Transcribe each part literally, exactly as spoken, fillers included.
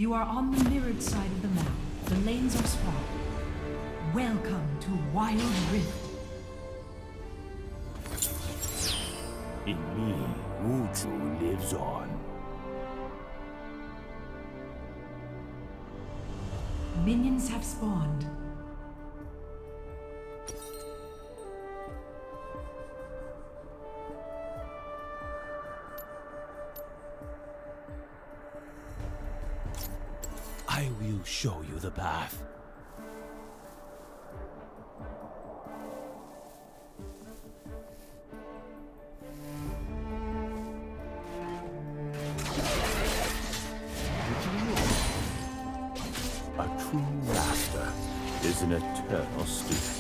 You are on the mirrored side of the map. The lanes are swapped. Welcome to Wild Rift. In me, Wuju lives on. Minions have spawned. I will show you the path. A true master is an eternal student.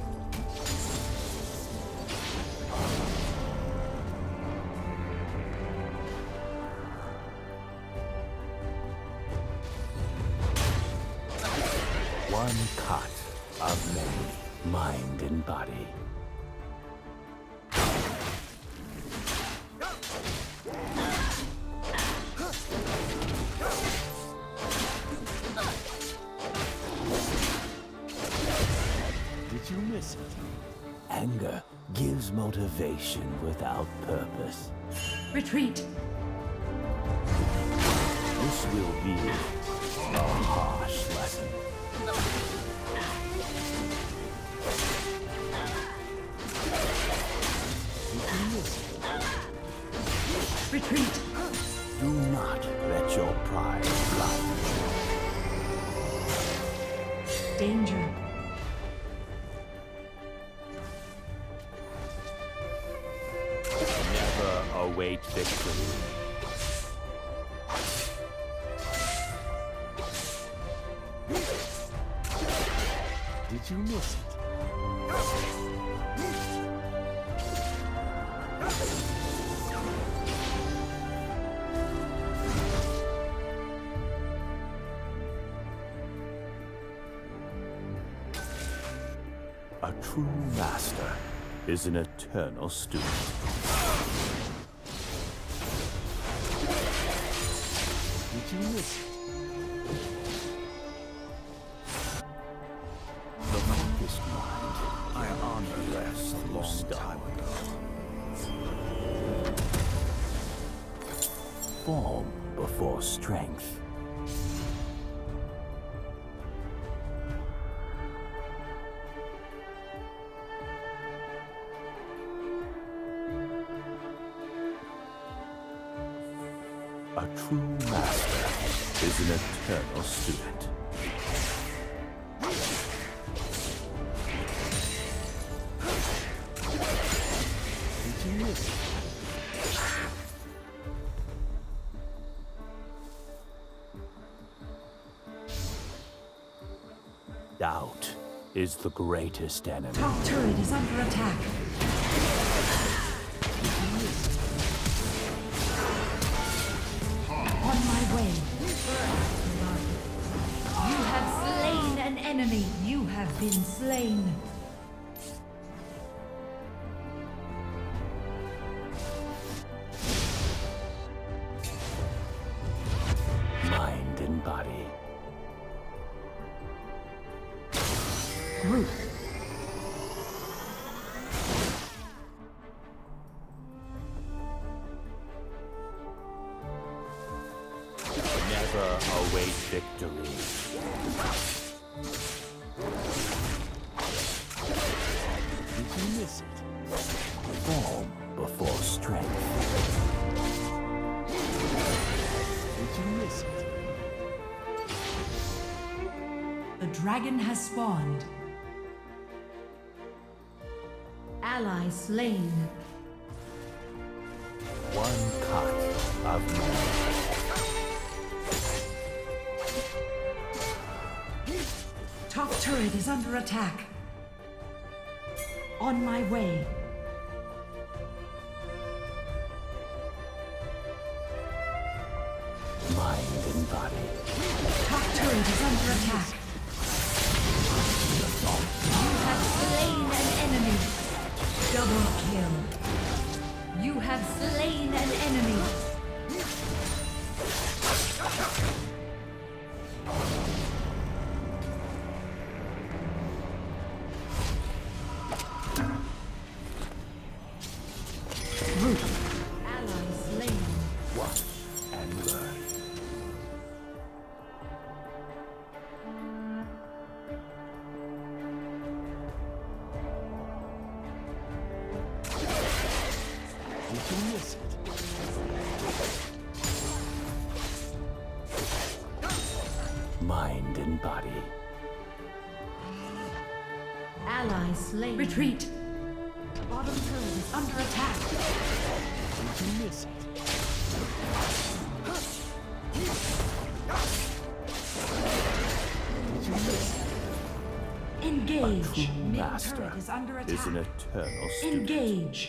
One cut of many, mind and body. Did you miss it? Anger gives motivation without purpose. Retreat! This will be a harsh lesson. Retreat! Do not let your pride blind you. Danger. Never await victory. Did you miss it? A true master is an eternal student. Did you miss it? The focused mind, I honor rest a long time ago. Form before strength. A true master is an eternal student. Did you miss it? Doubt is the greatest enemy. Top turret is under attack. On my way. You have slain an enemy. You have been slain. Mind and body. Group. Never await victory. Did you miss it? Form before strength. Did you miss it? The dragon has spawned. Ally slain. One cut of memory. Top turret is under attack. On my way. Mind and body. Top turret is under attack. You have slain an enemy. Double kill. You have slain an enemy. miss it. Mind and body. Ally slain. Retreat. Bottom turret is under attack. Did you miss it? Did you miss it? Engage. A true Middle master turret is under attack. is an eternal student. Engage.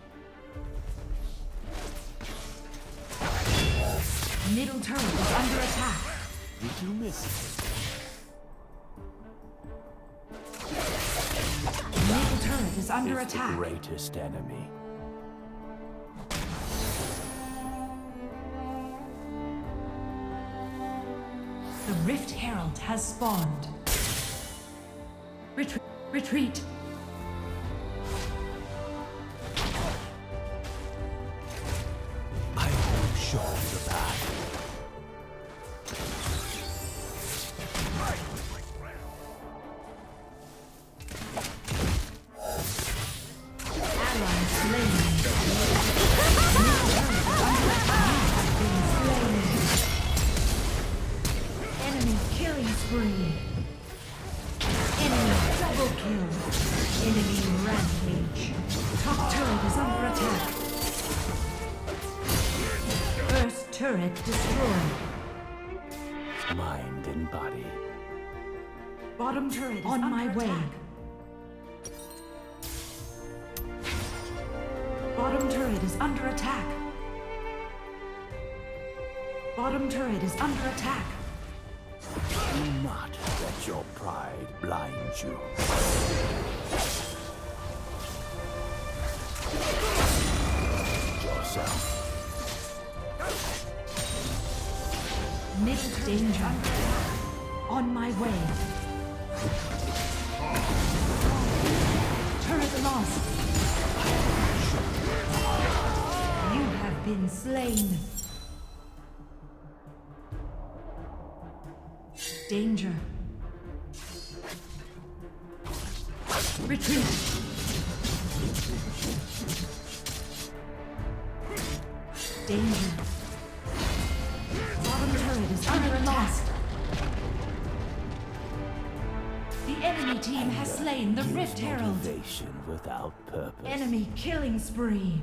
Middle turret is under attack. Did you miss it? Middle turret is under is attack. The greatest enemy. The Rift Herald has spawned. Retreat. Retreat. I will show you the path. Ally slain. Enemy killing spree. Enemy double kill. Enemy rampage. Top turret is under attack. First turret destroyed. Mind and body. Bottom turret is on my way. Bottom turret is under attack. Bottom turret is under attack. Do not let your pride blind you. Yourself. Middle danger. On my way. Turret lost. You have been slain. Danger. Retreat. Danger. Bottom turret is under attack. The enemy team has slain the Rift Herald. Motivation without purpose. Enemy killing spree.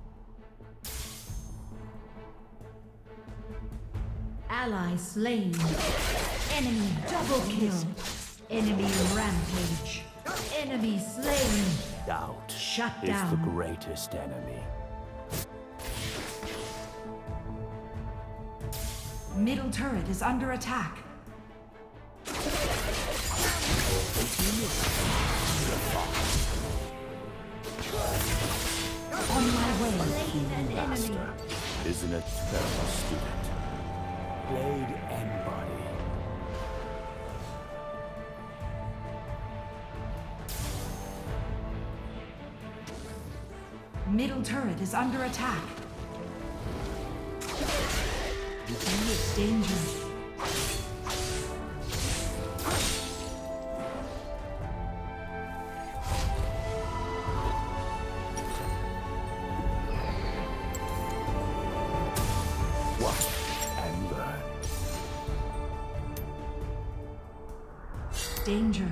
Ally slain. Enemy double kill. Enemy rampage. Enemy slain. Doubt Shut is down. the greatest enemy. Middle turret is under attack. On my way. Slain an enemy. Master is an eternal student. Blade and body. Middle turret is under attack. Danger. Watch and learn. Danger.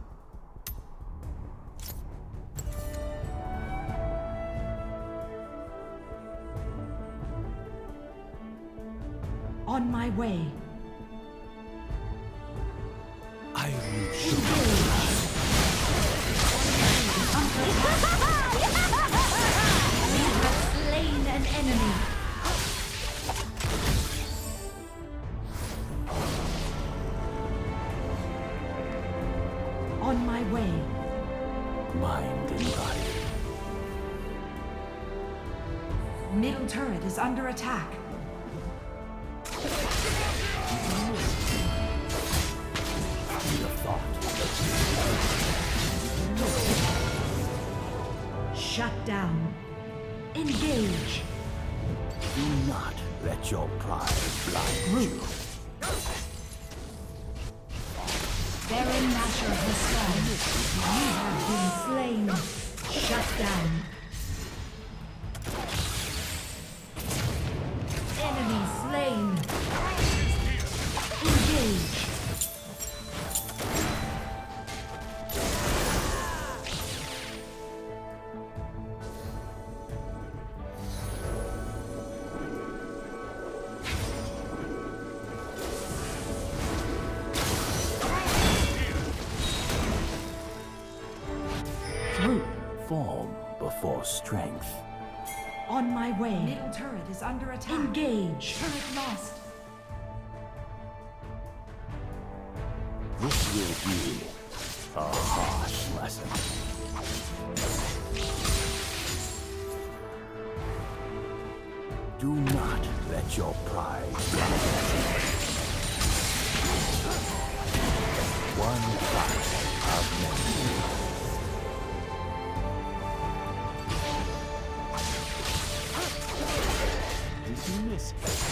On my way. I will show We have slain an enemy. On my way. mind and body. Middle turret is under attack. Shut down. Engage. Do not let your pride blind you. Baron Nashor has fallen. You have been slain. Shut down. before strength. On my way. Middle turret is under attack. Engage. Turret lost. This will be a harsh lesson. Do not let your pride rise. One fight of many. Did you miss it?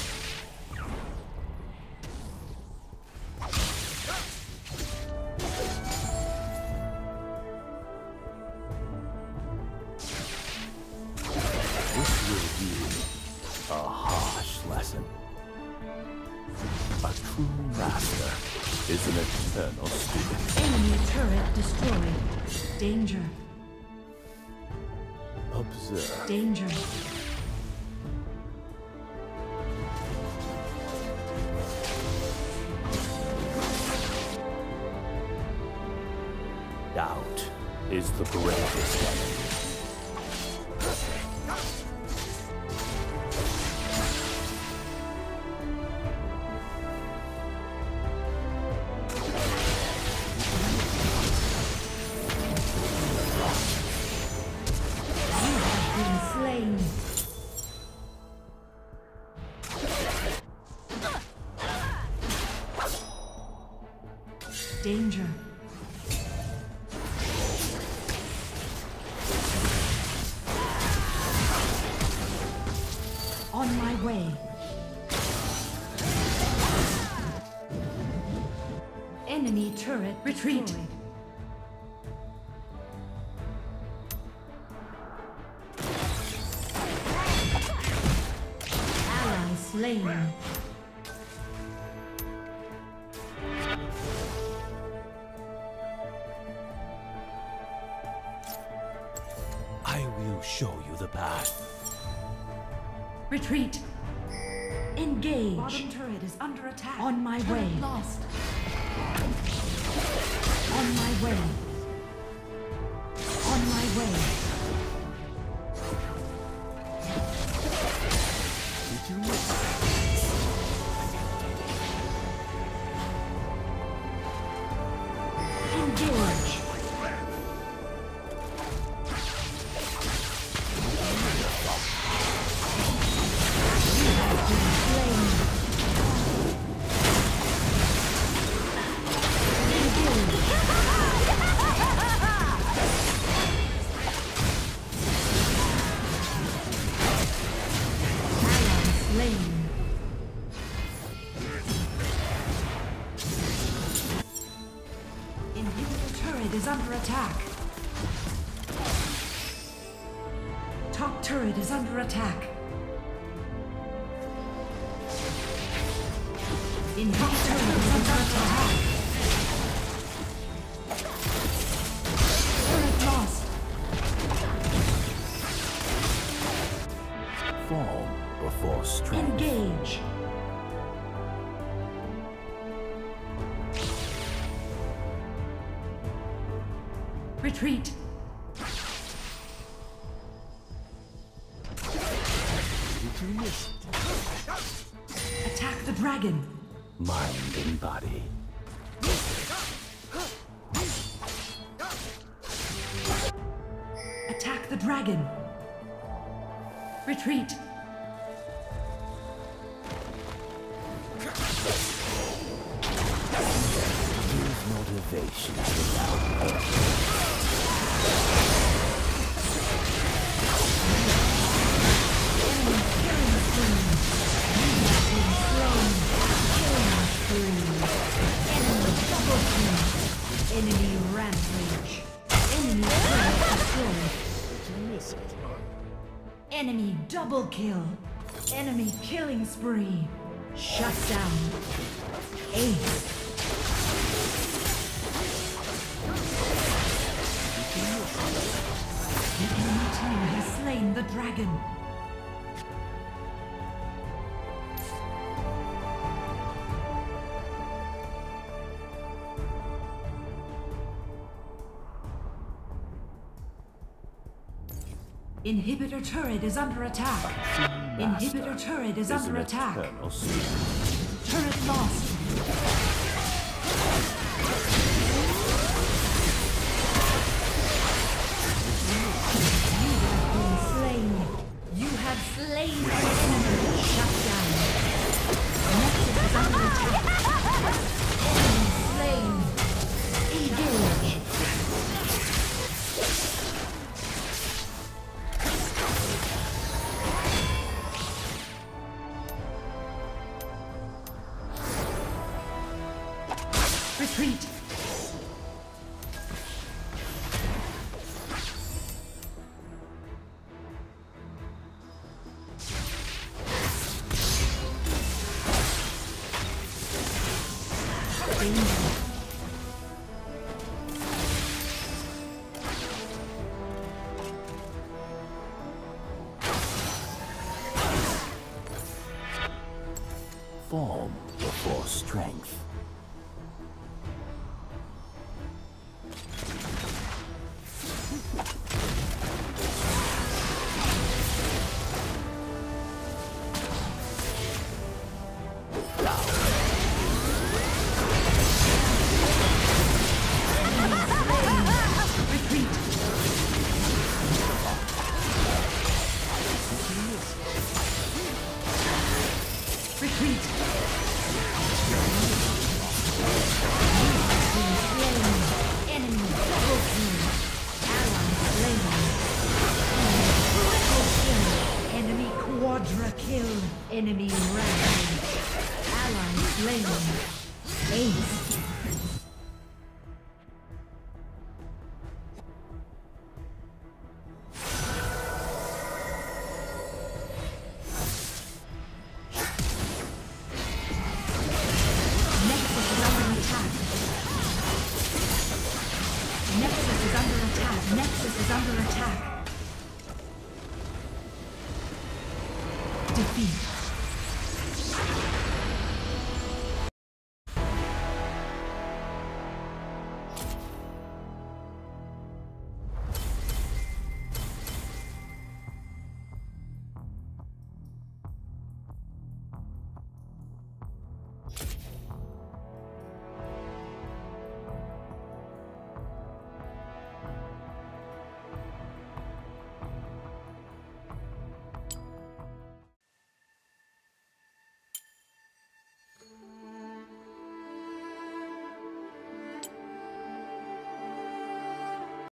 This will be a harsh lesson. A true master is an eternal student. Enemy turret destroyed. Danger. Observe. Danger. Doubt is the greatest enemy. Danger. On my way. Enemy turret retreat. Destroyed. Ally slain. I will show you the path. Retreat. Engage. Bottom turret is under attack. On my Turret way. lost. On my way. On my way. Did you miss it? Engage. Is under attack. Top turret is under attack. In top turret is under attack. Turret lost. Fall before strength. Engage. Retreat. Did you miss it? Attack the dragon. Mind and body. Attack the dragon. Retreat. Use motivation without purpose. Enemy rampage. Enemy turret destroyed. Did you miss it? Enemy double kill. Enemy killing spree. Shut down. Ace. The enemy team has slain the dragon. Inhibitor turret is under attack. Master Inhibitor turret is is under an attack. eternal student. Turret lost. You have been slain. You have slain an enemy. Shut down. Nexus is under attack. Enemy slain. Engage. Retreat! Form before strength. Quadra kill. Enemy rampage. Ally slain. Ace. Nexus is under attack. Nexus is under attack. Nexus is under attack. Defeat.